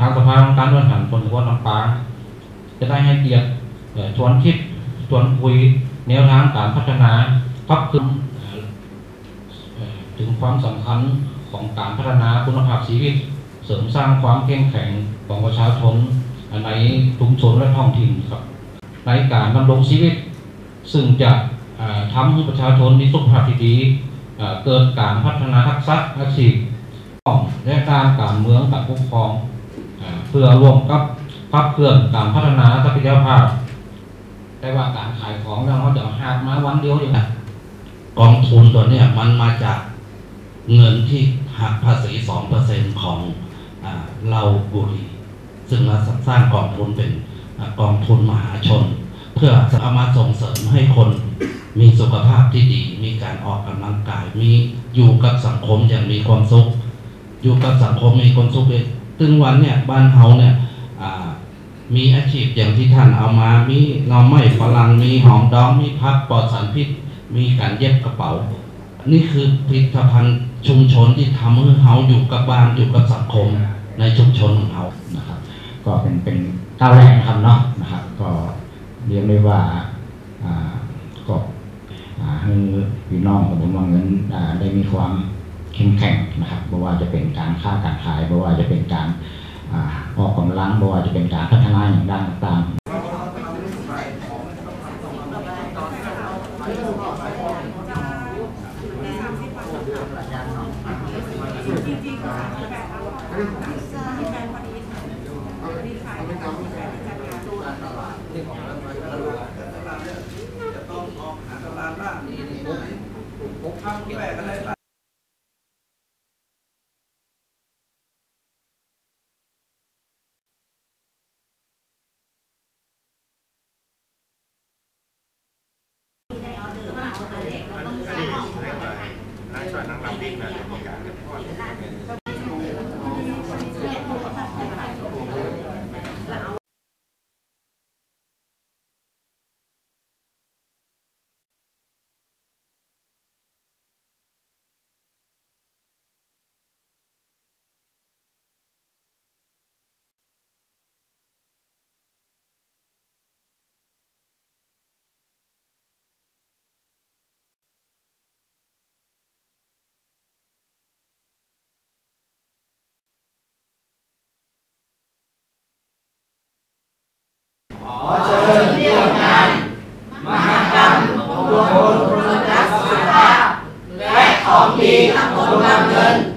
างสภาการบริหารส่วนจังหวัดลำปางจะได้ให้เกียรติชวนคิดชวนคุยแนวทางการพัฒนาพัฒนาถึงความสำคัญของการพัฒนาคุณภาพชีวิตเสริมสร้างความเข้มแข็งของประชาชนในชุมชนและท้องถิ่นครับในการดำรงชีวิตซึ่งจะทำให้ประชาชนมีสุขภาพที่ดีเกิดการพัฒนาทักษะอาชีพและการเมืองการปกครองเพื่อร่วมกับขับเคลื่อนการพัฒนาศักยภาพแต่ว่าการขายของเราเดี๋ยวหาดมาวันเดียวอย่างกองทุนตัวนี้มันมาจากเงินที่หักภาษี 2% ของเราบุรีซึ่งเราสร้างกองทุนเป็นกองทุนมหาชนเพื่อเอามาส่งเสริมให้คนมีสุขภาพที่ดีมีการออกกำลังกายมีอยู่กับสังคมอย่างมีความสุขอยู่กับสังคมมีความสุขเลยตึงวันเนี่ยบ้านเฮาเนี่ยมีอาชีพอย่างที่ท่านเอามามีหน่อไม้ฝรั่งมีหอมดองมีพักปลอดสารพิษมีการเย็บกระเป๋านี่คือผลิตภัณฑ์ชุมชนที่ทำให้เฮาอยู่กับบ้านอยู่กับสังคมในชุมชนของเฮานะครับก็เป็นก้าวแรกนะครับเนาะนะครับก็เรียกได้ว่าก็ให้พี่น้องของผมว่าเงินได้มีความเข้มแข็งนะครับไม่ว่าจะเป็นการค้าการขายไม่ว่าจะเป็นการออกกำลังไม่ว่าจะเป็นการพัฒนาอย่างด้านต่างๆช่วยนั่งรับดิ้งนะโครงการขอเชิญเที่ยวงานมหกรรมรวมพลคนรักสุขภาพและของดีทั้งหมดนำเงิน